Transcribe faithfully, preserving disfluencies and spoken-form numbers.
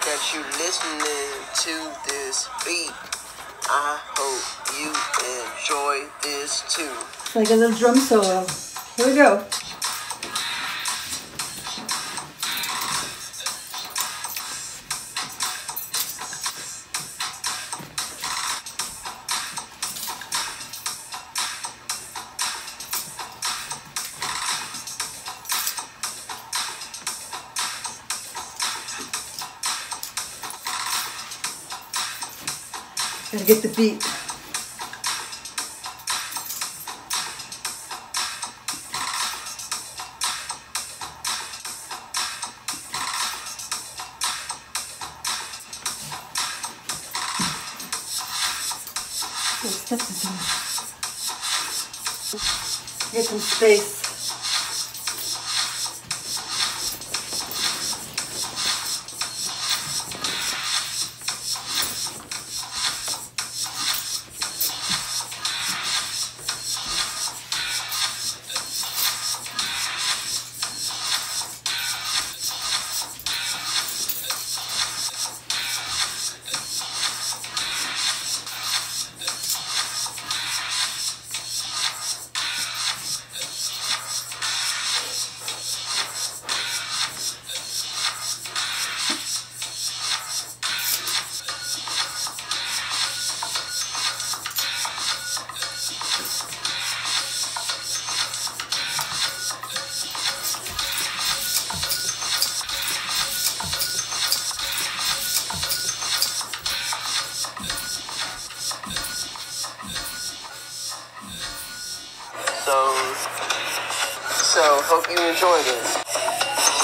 that you listening to this beat. I hope you enjoy this too. It's like a little drum solo. Here we go. Gotta get the beat. Get some space. So, so hope you enjoy this.